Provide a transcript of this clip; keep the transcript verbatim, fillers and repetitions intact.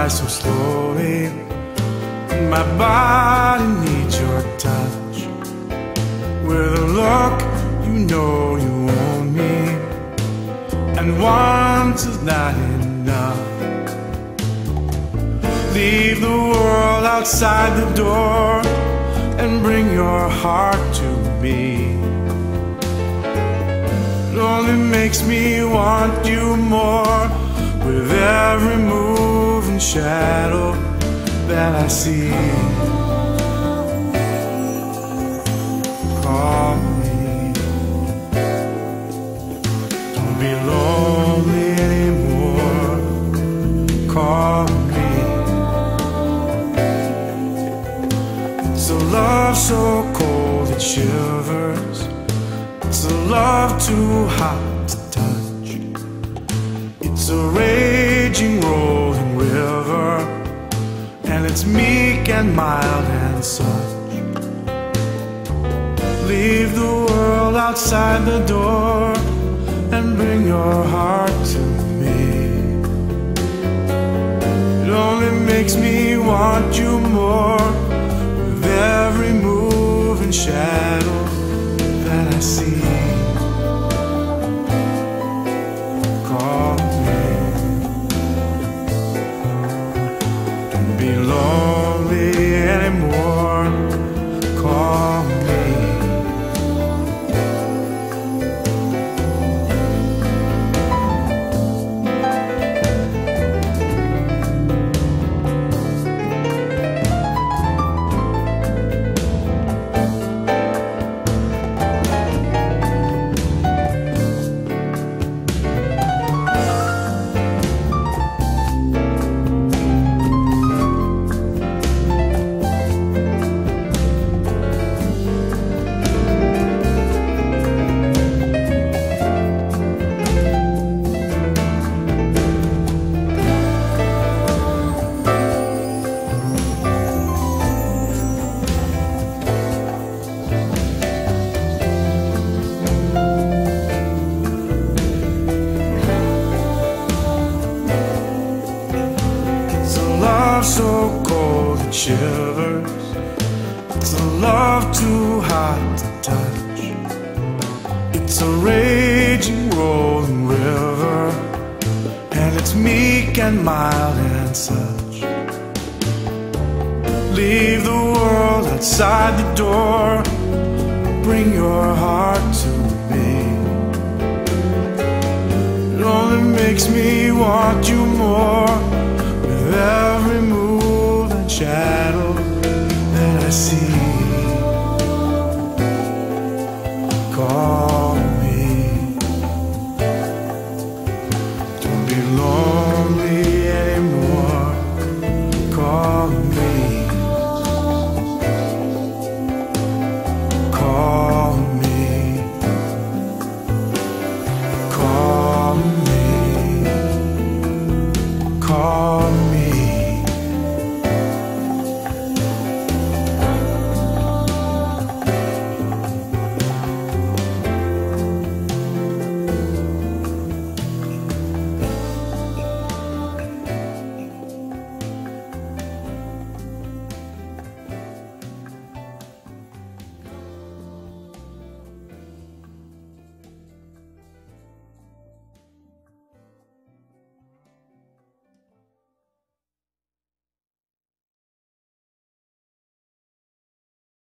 by so slowly, and my body needs your touch. With a look, you know you own me, and once is not enough. Leave the world outside the door and bring your heart to me. It only makes me want you more with every move and shadow that I see. Call me. Don't be lonely anymore. Call me. It's a love so cold it shivers. It's a love too hot to touch. It's a raging, rolling river, and it's meek and mild and such. Leave the world outside the door and bring your heart to me. It only makes me want you more with every move and shadow that I see. Call me. Don't be lonely anymore. Call me. So cold it shivers. It's a love too hot to touch. It's a raging, rolling river, and it's meek and mild and such. Leave the world outside the door. Bring your heart to me. It only makes me want you more with every move